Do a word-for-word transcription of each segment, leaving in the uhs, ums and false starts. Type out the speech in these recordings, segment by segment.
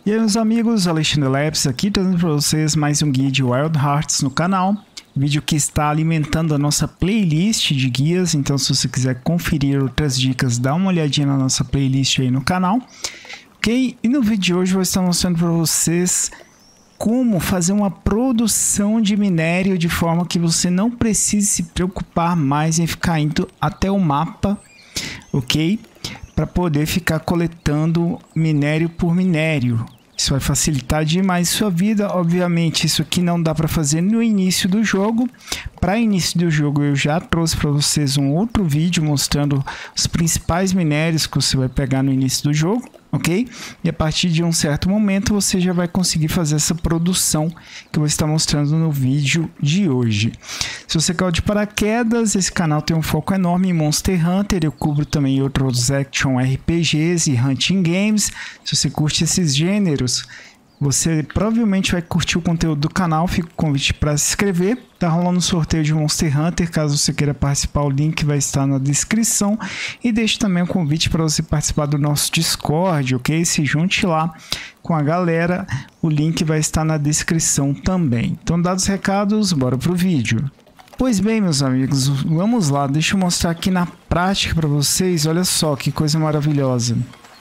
E aí, meus amigos, Alexandre Labs aqui trazendo para vocês mais um guia de Wild Hearts no canal. Vídeo que está alimentando a nossa playlist de guias, então se você quiser conferir outras dicas, dá uma olhadinha na nossa playlist aí no canal. Ok? E no vídeo de hoje eu vou estar mostrando para vocês como fazer uma produção de minério de forma que você não precise se preocupar mais em ficar indo até o mapa, ok? Para poder ficar coletando minério por minério. Isso vai facilitar demais sua vida. Obviamente, isso aqui não dá para fazer no início do jogo. Para início do jogo, eu já trouxe para vocês um outro vídeo mostrando os principais minérios que você vai pegar no início do jogo, ok? E a partir de um certo momento, você já vai conseguir fazer essa produção que eu vou estar mostrando no vídeo de hoje. Se você caiu de paraquedas, esse canal tem um foco enorme em Monster Hunter. Eu cubro também outros action R P Gs e hunting games. Se você curte esses gêneros, você provavelmente vai curtir o conteúdo do canal. Fica o convite para se inscrever. Tá rolando um sorteio de Monster Hunter. Caso você queira participar, o link vai estar na descrição. E deixo também o convite para você participar do nosso Discord, ok? Se junte lá com a galera. O link vai estar na descrição também. Então, dados os recados, bora pro vídeo. Pois bem, meus amigos, vamos lá. Deixa eu mostrar aqui na prática para vocês. Olha só que coisa maravilhosa.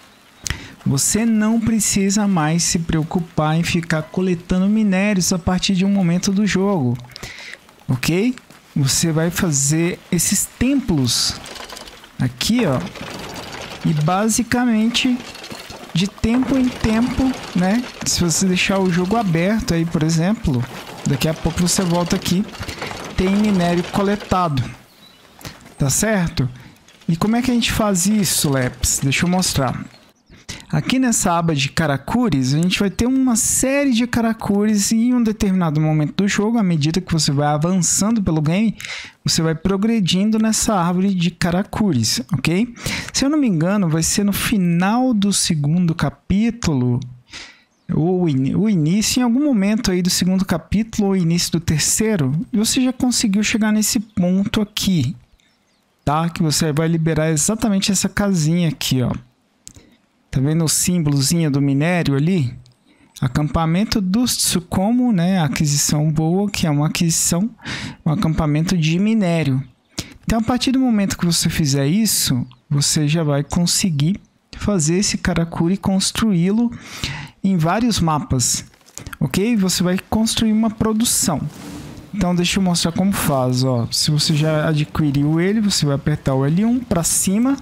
Você não precisa mais se preocupar em ficar coletando minérios a partir de um momento do jogo, ok? Você vai fazer esses templos aqui, ó, e basicamente de tempo em tempo, né? Se você deixar o jogo aberto aí, por exemplo, daqui a pouco você volta aqui, tem minério coletado, tá certo? E como é que a gente faz isso, Leps? Deixa eu mostrar. Aqui nessa aba de Karakuris, a gente vai ter uma série de Karakuris e em um determinado momento do jogo, à medida que você vai avançando pelo game, você vai progredindo nessa árvore de Karakuris, ok? Se eu não me engano, vai ser no final do segundo capítulo, ou o início, em algum momento aí do segundo capítulo, ou início do terceiro, e você já conseguiu chegar nesse ponto aqui, tá? Que você vai liberar exatamente essa casinha aqui, ó. Tá vendo o símbolozinho do minério ali? Acampamento do Tsukomo, né? Aquisição boa, que é uma aquisição, um acampamento de minério. Então, a partir do momento que você fizer isso, você já vai conseguir fazer esse Karakuri e construí-lo em vários mapas, ok? Você vai construir uma produção. Então, deixa eu mostrar como faz, ó. Se você já adquiriu ele, você vai apertar o L um para cima.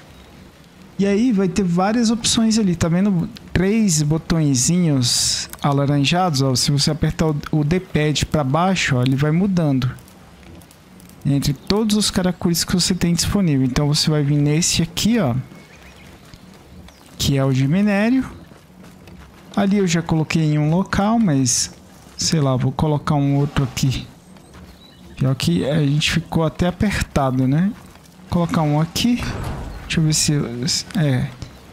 E aí vai ter várias opções ali, tá vendo? Três botõezinhos alaranjados, ó. Se você apertar o D-pad para baixo, ó, ele vai mudando entre todos os Karakuris que você tem disponível. Então você vai vir nesse aqui, ó, que é o de minério. Ali eu já coloquei em um local, mas sei lá, vou colocar um outro aqui. Pior que a gente ficou até apertado, né? Vou colocar um aqui. Deixa eu ver se... É.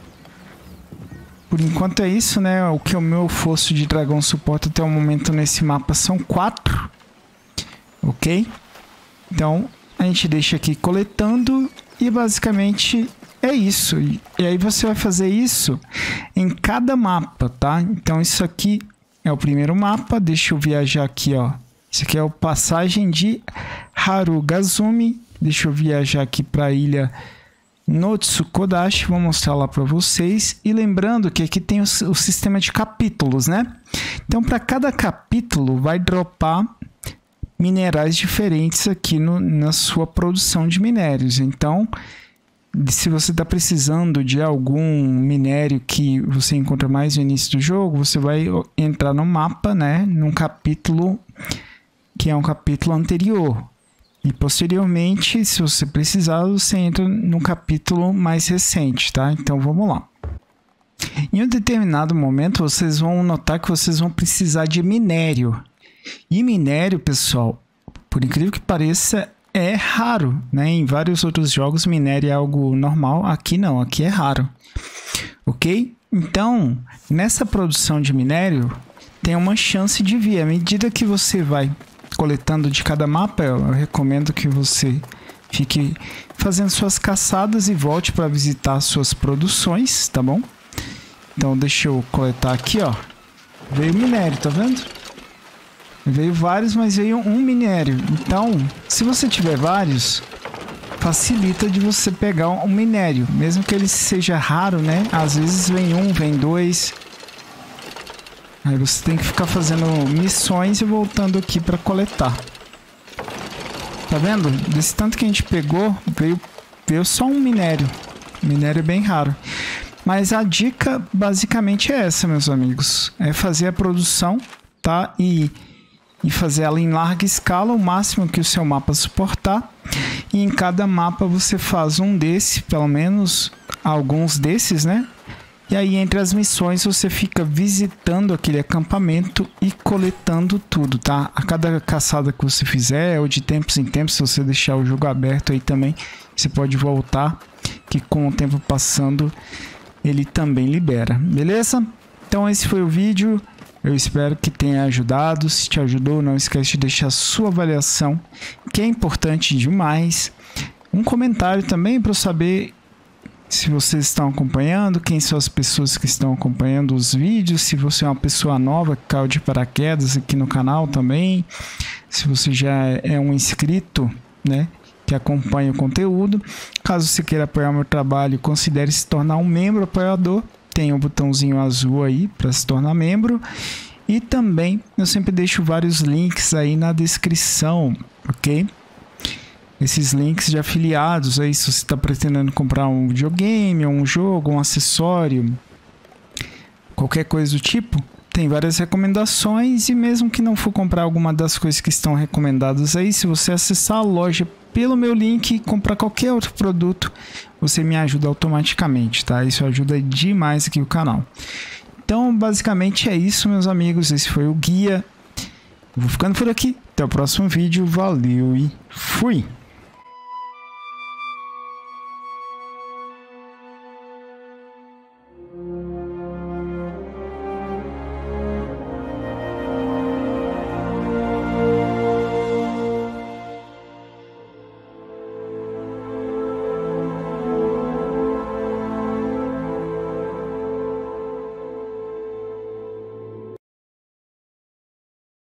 Por enquanto é isso, né? O que o meu fosso de dragão suporta até o momento nesse mapa são quatro. Ok? Então, a gente deixa aqui coletando e basicamente é isso. E aí você vai fazer isso em cada mapa, tá? Então, isso aqui é o primeiro mapa. Deixa eu viajar aqui, ó. Isso aqui é a passagem de Harugazumi. Deixa eu viajar aqui para a ilha no Tsukodashi, vou mostrar lá para vocês. E lembrando que aqui tem o, o sistema de capítulos, né? Então, para cada capítulo, vai dropar minerais diferentes aqui no, na sua produção de minérios. Então, se você está precisando de algum minério que você encontra mais no início do jogo, você vai entrar no mapa, né? Num capítulo que é um capítulo anterior. E posteriormente, se você precisar, você entra no capítulo mais recente, tá? Então, vamos lá. Em um determinado momento, vocês vão notar que vocês vão precisar de minério. E minério, pessoal, por incrível que pareça, é raro, né? Em vários outros jogos, minério é algo normal. Aqui não, aqui é raro. Ok? Então, nessa produção de minério, tem uma chance de vir. À medida que você vai coletando de cada mapa, eu recomendo que você fique fazendo suas caçadas e volte para visitar suas produções, tá bom? Então deixa eu coletar aqui, ó. Veio minério, tá vendo? Veio vários, mas veio um minério. Então, se você tiver vários, facilita de você pegar um minério. Mesmo que ele seja raro, né? Às vezes vem um, vem dois. Aí você tem que ficar fazendo missões e voltando aqui para coletar. Tá vendo? Desse tanto que a gente pegou, veio, veio só um minério. Minério é bem raro. Mas a dica basicamente é essa, meus amigos. É fazer a produção, tá? E, e fazer ela em larga escala, o máximo que o seu mapa suportar. E em cada mapa você faz um desse, pelo menos alguns desses, né? E aí entre as missões você fica visitando aquele acampamento e coletando tudo, tá? A cada caçada que você fizer, ou de tempos em tempos, se você deixar o jogo aberto aí também, você pode voltar, que com o tempo passando ele também libera, beleza? Então esse foi o vídeo, eu espero que tenha ajudado. Se te ajudou, não esquece de deixar sua avaliação, que é importante demais. Um comentário também para eu saber se vocês estão acompanhando, quem são as pessoas que estão acompanhando os vídeos, se você é uma pessoa nova que caiu de paraquedas aqui no canal também, se você já é um inscrito, né, que acompanha o conteúdo. Caso você queira apoiar meu trabalho, considere se tornar um membro apoiador. Tem um botãozinho azul aí para se tornar membro. E também eu sempre deixo vários links aí na descrição, ok? Esses links de afiliados aí, se você está pretendendo comprar um videogame, um jogo, um acessório, qualquer coisa do tipo, tem várias recomendações. E mesmo que não for comprar alguma das coisas que estão recomendadas aí, se você acessar a loja pelo meu link e comprar qualquer outro produto, você me ajuda automaticamente, tá? Isso ajuda demais aqui o canal. Então, basicamente é isso, meus amigos. Esse foi o guia. Eu vou ficando por aqui. Até o próximo vídeo. Valeu e fui!